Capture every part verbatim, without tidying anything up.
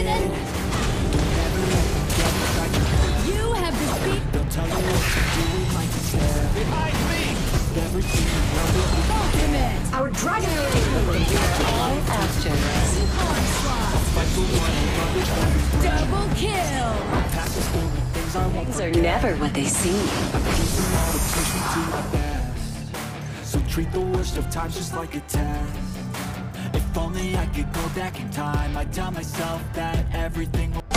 defeated an... You have defeated... They'll tell you what to do like it's there. Behind me! Everything around it. Ultimate! Our dragon array. All actors. Onslaught! Fight for one another. Double kill! Past is filled with things I want. Things are never what they seem. Keeping all the push me to my best. So treat the worst of times just like a test. If only I could go back in time, I'd tell myself that everything will...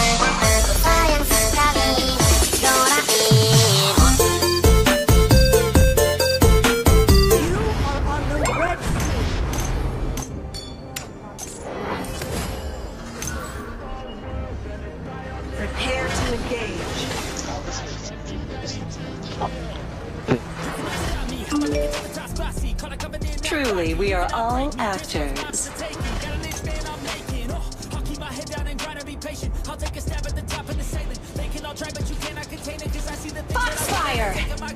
Prepare to engage. Truly, we are all actors. Foxfire!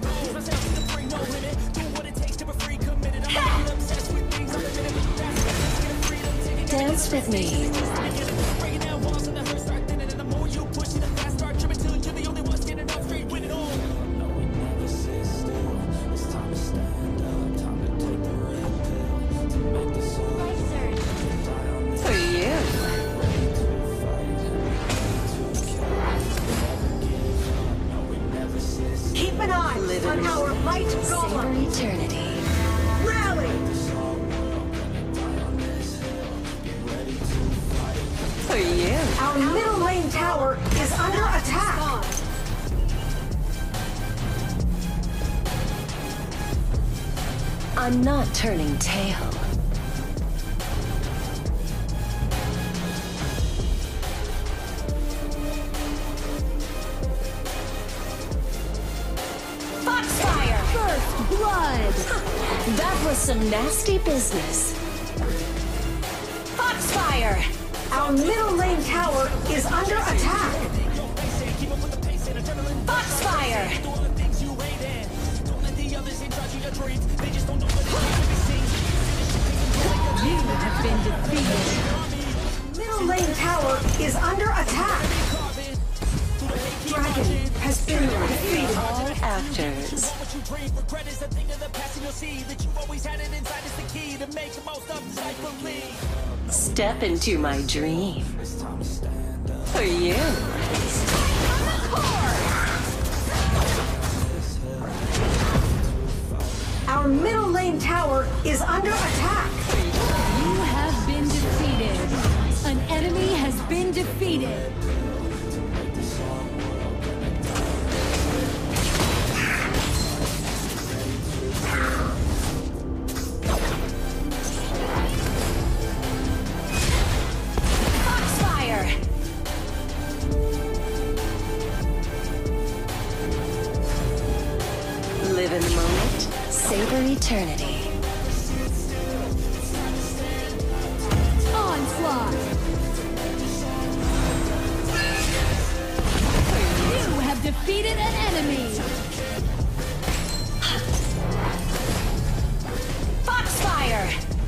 Dance with me. For you. Keep an eye Live on in our light Savor golem. eternity. Rally! For you. Our middle lane tower is under attack. I'm not turning tail. Foxfire! First blood! That was some nasty business. Foxfire! Our middle lane tower is under attack. Foxfire! You have been defeated! Middle lane tower is under attack. Dragon has been defeated. All actors. Step into my dream. For you. Our middle lane tower is under attack. You have been defeated! An enemy has been defeated! Foxfire! Live in the moment. Savor eternity. Onslaught! You have defeated an enemy! Foxfire!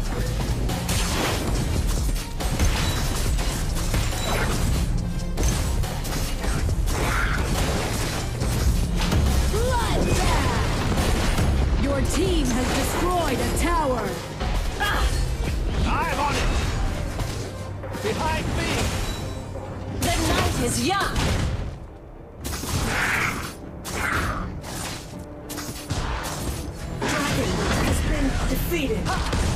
Bloodbath! Your team has destroyed a tower! I'm on it! Behind me! The night is young! Dragon has been defeated.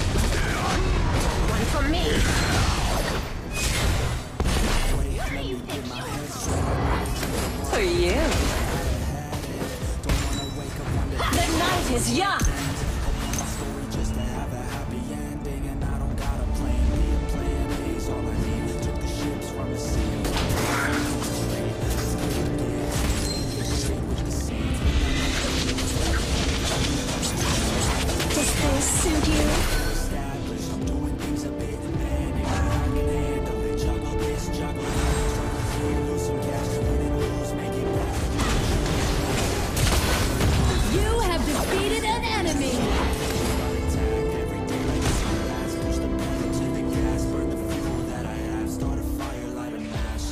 One for me! For you! The night is young! Just to have a happy ending, and I don't got a plan B, a plan A's all I need. Took the ships from the sea. Does this suit you? Established, I'm doing things a bit manic. I can handle it, juggle this, juggle that. Lose some cash, win and lose, make it back. You have defeated an enemy! Attack every day like it's the last. Push the pedal to the gas, burn the fuel that I have. Start a fire, light a match.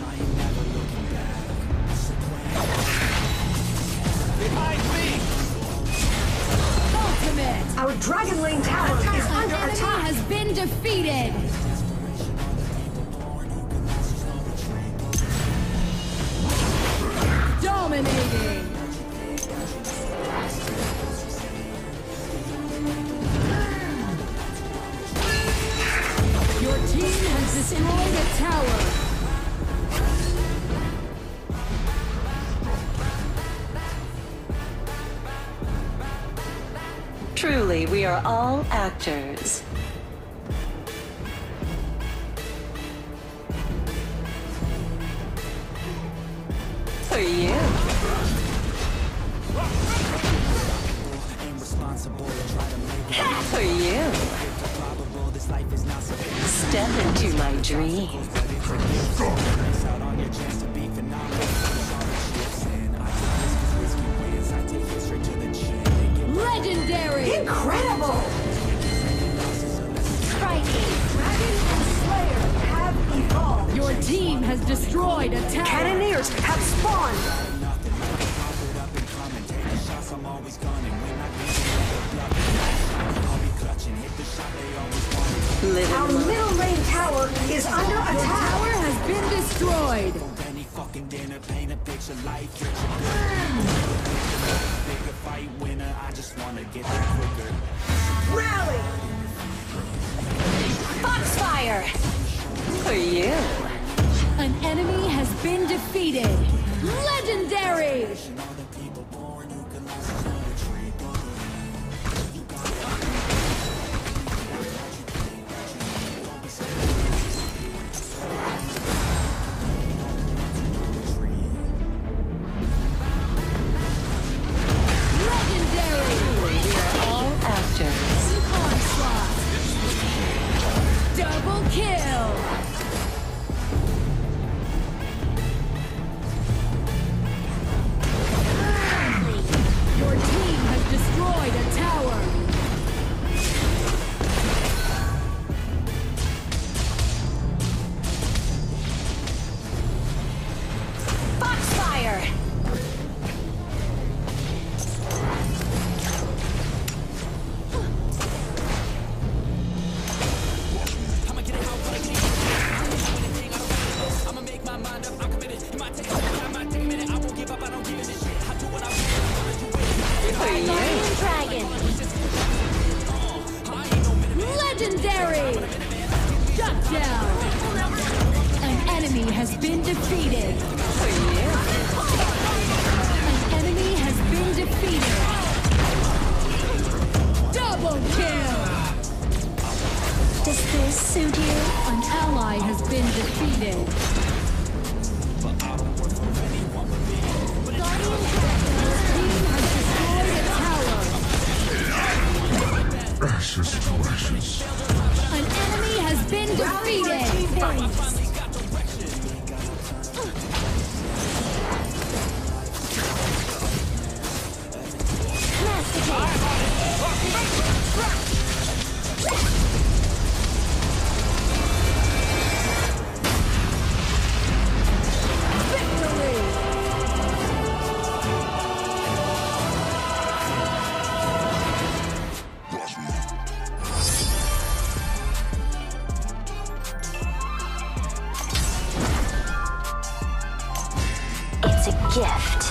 Our Dragon Lane tower is An under enemy attack. has been defeated. Dominating. Your team has destroyed a tower. Truly, we are all actors. For you. For you. Step into my dream. Legendary. Incredible! Striking. Dragon and Slayer have evolved. Your team has destroyed a tower. Cannoneers have spawned. Live Our in love. middle lane tower is under Your attack. tower has been destroyed. Rally! Foxfire! For you. An enemy has been defeated. Legendary. Legendary. We are all actors. Onslaught. Double kill. Your team has destroyed a tower. Foxfire! For you. Dragon. Legendary. Shut down. An enemy has been defeated. For you. An enemy has been defeated. Double kill. Does this suit you? An ally has been defeated. Guardian team has destroyed a tower. Ashes to ashes. An enemy has been defeated. Victory. It's a gift.